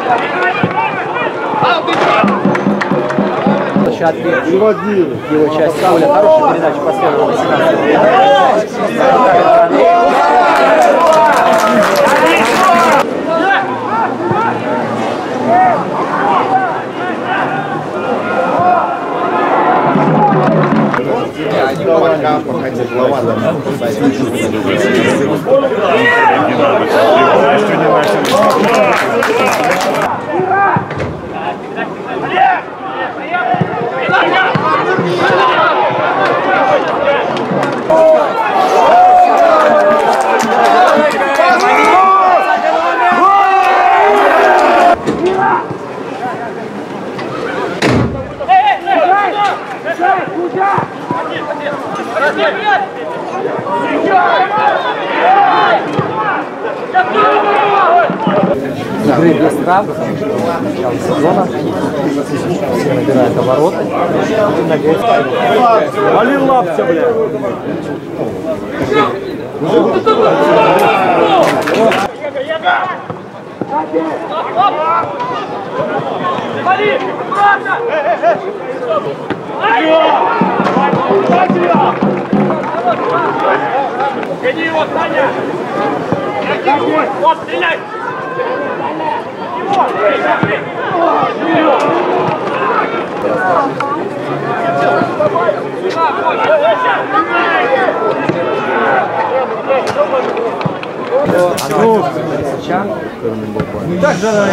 Его часть поля. Хорошая передача последовала. Игры без травм, начало сезона, все набирают обороты. Вали лапся, бля! Гони его, Саня! Вот, стреляй! Так же она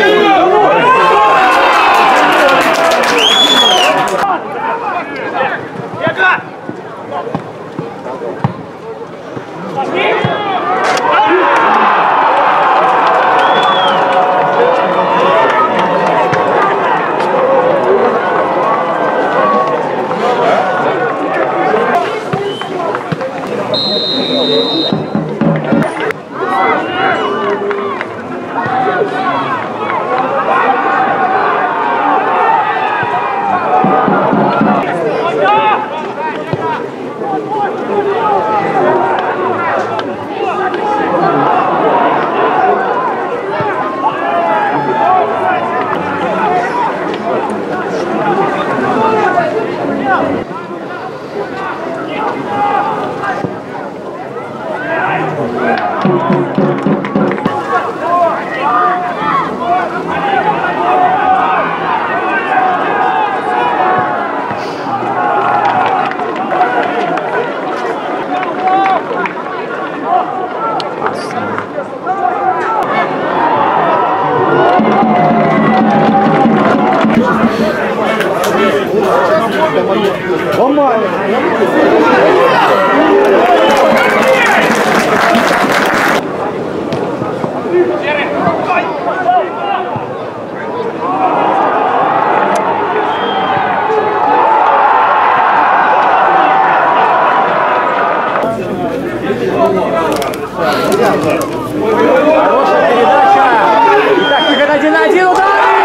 Хорошая передача. Итак, выход 1-1, удар!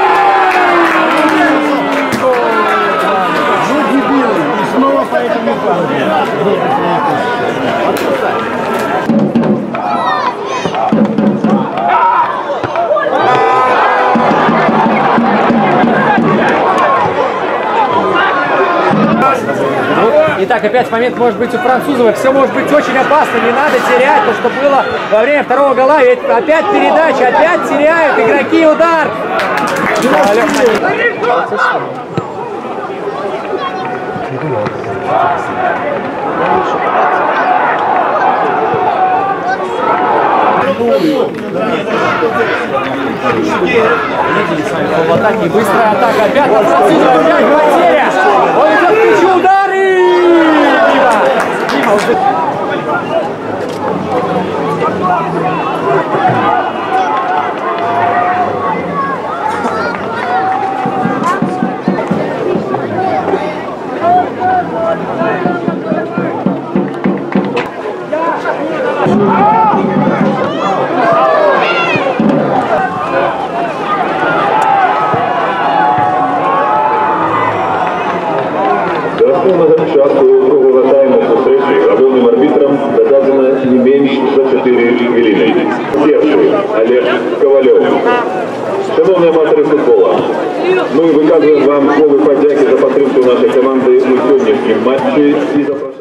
ну дебилы. И снова по этому плану. Итак, опять момент может быть у Французова. Все может быть очень опасно. Не надо терять то, что было во время второго гола. Ведь опять передача, опять теряют игроки удар. Видели с вами в атаке. Быстрая атака. Опять от Французова. Опять потеря. Он идет к мячу. Удар и... Дима уже... Часто другого тайму зустрічі грабив Шановні аматори футбола, ми виказуємо вам слово подяки за підтримку нашої команди у сьогоднішньому матчі і за